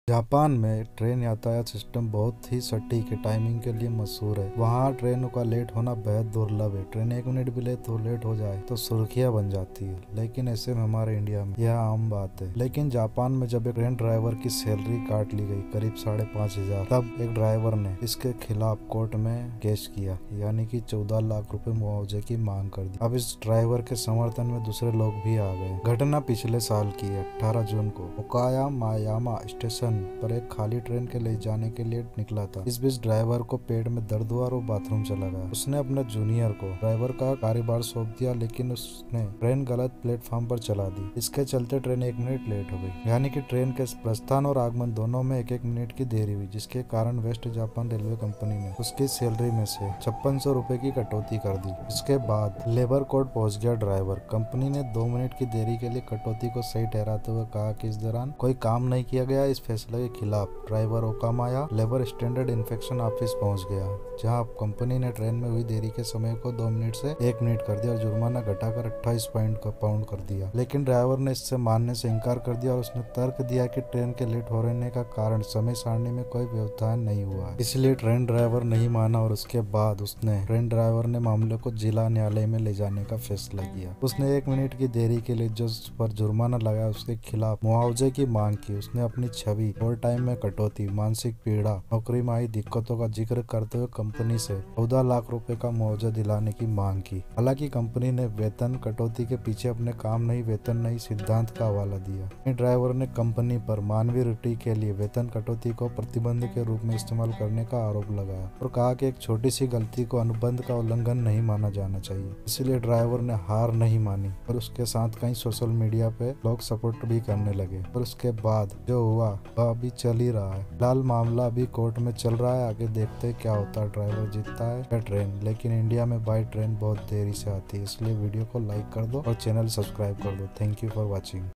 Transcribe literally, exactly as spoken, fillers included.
Japan में train यातायात system बहुत ही सटीक है, टाइमिंग के लिए मशहूर है। वहाँ ट्रेनों का लेट होना बेहद दुर्लभ है। ट्रेन एक मिनट भी लेट हो लेट हो जाए तो सुर्खियां बन जाती है, लेकिन ऐसे में हमारे इंडिया में यह आम बात है। लेकिन जापान में जब एक ट्रेन ड्राइवर की सैलरी काट ली गई करीब साढ़े पाँच हजार तब एक ड्राइवर ने इसके खिलाफ कोर्ट में केस किया, यानी कि चौदह लाख रुपए मुआवजे की मांग कर दी। अब इस ड्राइवर के समर्थन में दूसरे लोग भी आ गए। घटना पिछले साल की है। अठारह जून को ओकायामायामा स्टेशन पर एक खाली ट्रेन के ले जाने के लिए निकला था। इस बीच ड्राइवर को पेट में दर्द हुआ और वो बाथरूम चला गया। उसने अपने जूनियर को ड्राइवर का कार्यभार सौंप दिया, लेकिन उसने ट्रेन गलत प्लेटफॉर्म पर चला दी। इसके चलते ट्रेन एक मिनट लेट हो गई, यानी कि ट्रेन के प्रस्थान और आगमन दोनों में एक एक मिनट की देरी हुई, जिसके कारण वेस्ट जापान रेलवे कंपनी ने उसकी सैलरी में से छप्पन सौ रूपए की कटौती कर दी। इसके बाद लेबर कोर्ट पहुंच गया ड्राइवर। कंपनी ने दो मिनट की देरी के लिए कटौती को सही ठहराते हुए कहा कि इस दौरान कोई काम नहीं किया गया। इस फैसले के खिलाफ ड्राइवर ओकामाया लेबर स्टैंडर्ड इन्फेक्शन ऑफिस पहुंच गया, जहां कंपनी ने ट्रेन में हुई देरी के समय को दो मिनट से एक मिनट कर दिया और जुर्माना घटाकर अट्ठाईस पॉइंट का पाउंड कर दिया। लेकिन ड्राइवर ने इससे मानने से इनकार कर दिया और उसने तर्क दिया कि ट्रेन के लेट हो रहने का कारण समय सारणी में कोई व्यवधान नहीं हुआ, इसलिए ट्रेन ड्राइवर नहीं माना और उसके बाद उसने ट्रेन ड्राइवर ने मामले को जिला न्यायालय में ले जाने का फैसला किया। उसने एक मिनट की देरी के लिए जो पर जुर्माना लगाया उसके खिलाफ मुआवजे की मांग की। उसने अपनी छवि और टाइम में कटौती, मानसिक पीड़ा, नौकरी में आई दिक्कतों का जिक्र करते हुए कंपनी से चौदह लाख रुपए का मुआवजा दिलाने की मांग की। हालांकि कंपनी ने वेतन कटौती के पीछे अपने काम नहीं वेतन नहीं सिद्धांत का हवाला दिया। ड्राइवर ने कंपनी पर मानवीय त्रुटि के लिए वेतन कटौती को प्रतिबंध के रूप में इस्तेमाल करने का आरोप लगाया और कहा कि एक छोटी सी गलती को अनुबंध का उल्लंघन नहीं माना जाना चाहिए। इसलिए ड्राइवर ने हार नहीं मानी और उसके साथ कई सोशल मीडिया पे लोग सपोर्ट भी करने लगे। और उसके बाद जो हुआ वह अभी चल ही रहा है। फिलहाल मामला अभी कोर्ट में चल रहा है, आगे देखते हैं क्या होता है, ड्राइवर जीतता है या ट्रेन। लेकिन इंडिया में बाई ट्रेन बहुत देरी से आती है, इसलिए वीडियो को लाइक कर दो और चैनल सब्सक्राइब कर दो। Thank you for watching.